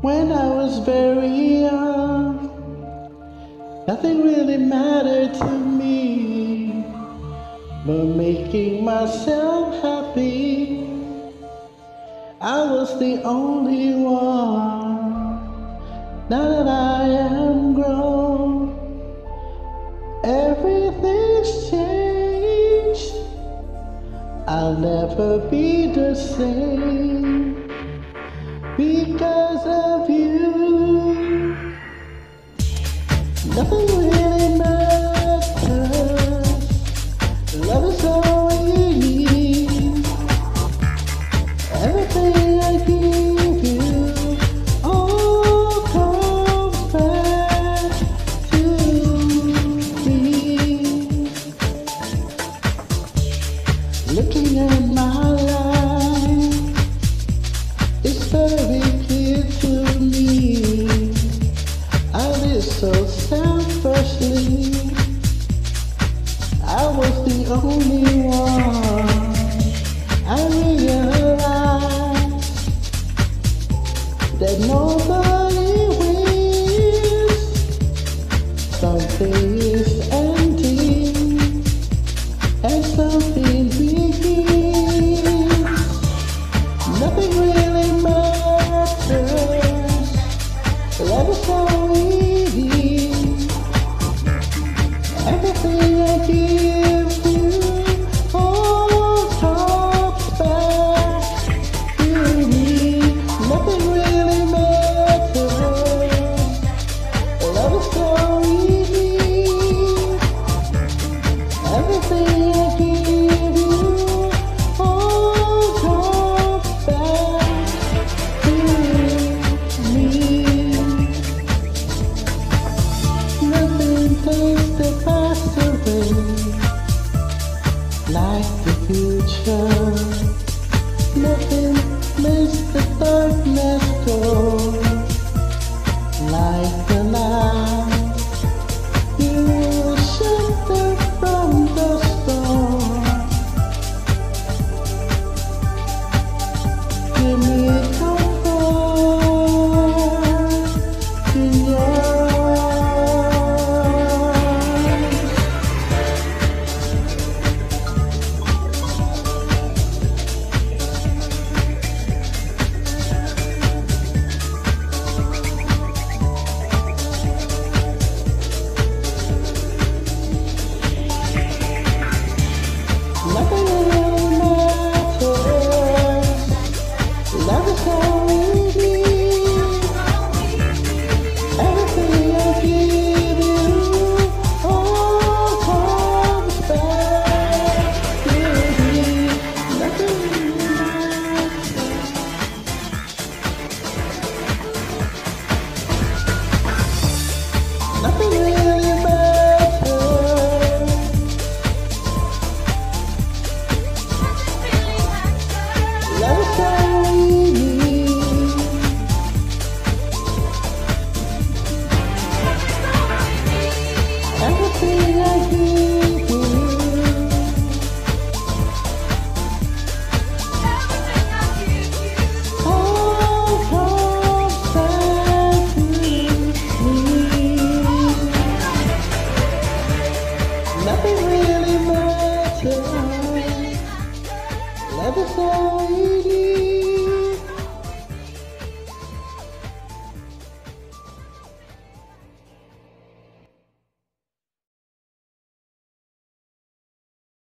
When I was very young, nothing really mattered to me but making myself happy. I was the only one. Now that I am grown, everything's changed. I'll never be the same because of you. Nothing really matters. Love is all we need. Everything I give you all comes back to me. Looking at my life, it's very clear to me. I lived so selfishly. I was the only one. I realized that nobody wins. Something is ending and something begins. Nothing really matters. Love is all we need. Everything I give you all comes back to me. Nothing really matters. Love is all we need. Everything I give you all comes back to me. Nothing takes the past away like the future. Nothing makes the darkness go.